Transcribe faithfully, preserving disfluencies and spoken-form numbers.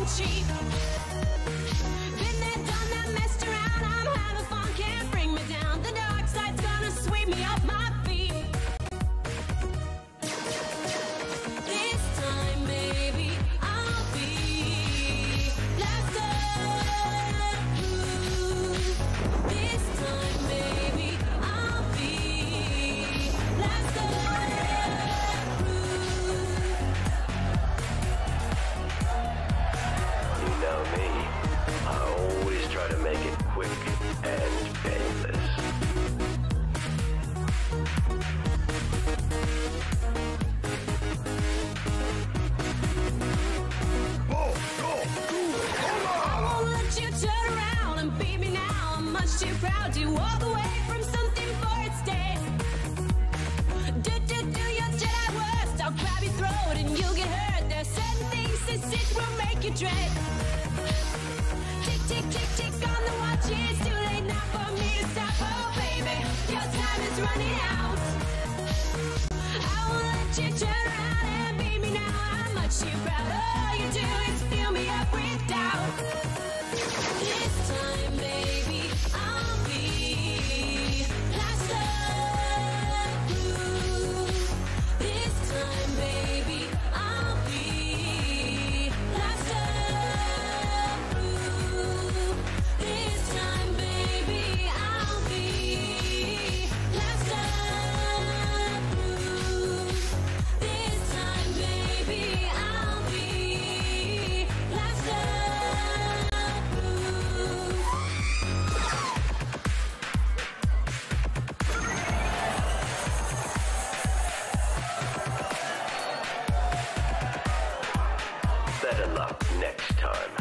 cheap. Been there, done that, messed around. I'm having fun, can't bring me down. The dark side's gonna sweep me off my feet. This time, baby, I'll be Blasterproof. This time, baby, I'll be You know me, I always try to make it quick and painless. I won't let you turn around and beat me now. I'm much too proud to walk away from something for its day. Do, do, do your Jedi worst. I'll grab your throat and you'll get hurt. There's certain things this it will make you dread. Tick, tick, tick, tick on the watch. It's too late now for me to stop. Oh, baby, your time is running out. I won't let you turn around and beat me now. I'm much too proud. All you do is fill me up with doubt. This time, baby, I'll be Blasterproof. This time, baby, I'll be Blasterproof. This time, baby, I'll be Blasterproof. This time, baby, I'll be Blasterproof. Better luck next time.